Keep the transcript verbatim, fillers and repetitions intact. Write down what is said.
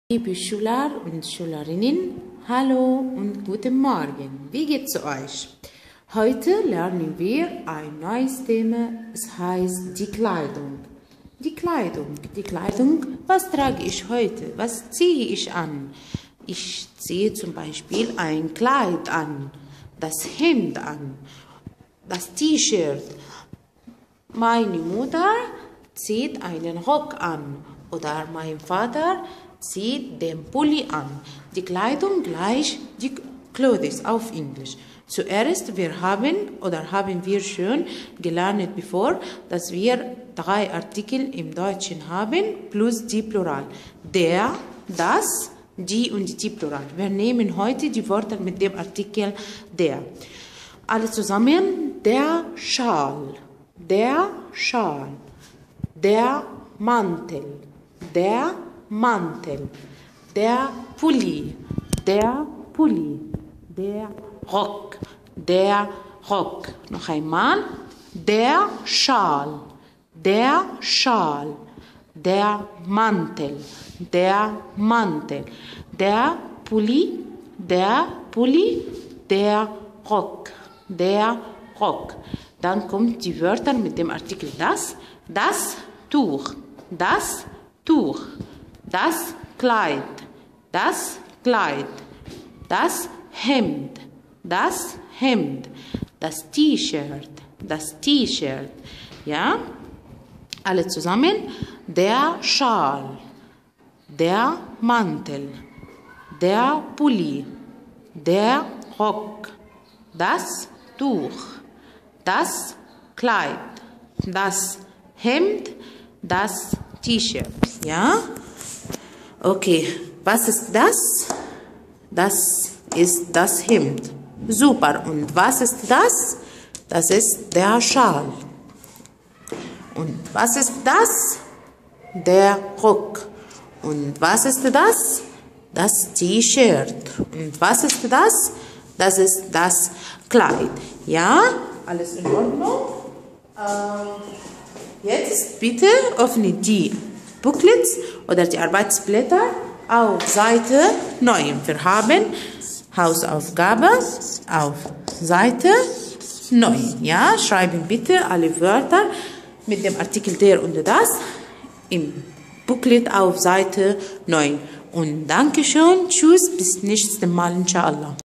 Liebe Schüler und Schülerinnen, hallo und guten Morgen. Wie geht's euch? Heute lernen wir ein neues Thema. Es heißt die Kleidung. Die Kleidung, die Kleidung. Was trage ich heute? Was ziehe ich an? Ich ziehe zum Beispiel ein Kleid an, das Hemd an, das T-Shirt. Meine Mutter zieht einen Rock an oder mein Vater zieht den Pulli an. Die Kleidung gleich die Clothes auf Englisch. Zuerst wir haben oder haben wir schon gelernt bevor, dass wir drei Artikel im Deutschen haben plus die Plural. Der, das, die und die Plural. Wir nehmen heute die Wörter mit dem Artikel der. Alle zusammen. Der Schal, der Schal, der Mantel, der Mantel, der Pulli, der Pulli, der Rock, der Rock. Noch einmal. Der Schal, der Schal, der Mantel, der Mantel, der Pulli, der Pulli, der Rock, der Rock. Dann kommt die Wörter mit dem Artikel das, das Tuch, das Tuch, das Kleid, das Kleid, das Hemd, das Hemd, das T-Shirt, das T-Shirt, ja? Alle zusammen. Der Schal, der Mantel, der Pulli, der Rock, das Tuch, das Kleid, das Hemd, das T-Shirt, ja? Okay, was ist das? Das ist das Hemd. Super. Und was ist das? Das ist der Schal. Und was ist das? Der Rock. Und was ist das? Das T-Shirt. Und was ist das? Das ist das Kleid. Ja? Alles in Ordnung? Ähm, jetzt bitte öffne die Booklets oder die Arbeitsblätter auf Seite neun. Wir haben Hausaufgabe auf Seite neun. Ja, schreiben bitte alle Wörter mit dem Artikel der und das im Booklet auf Seite neun. Und Dankeschön, tschüss, bis nächstes Mal, inshallah.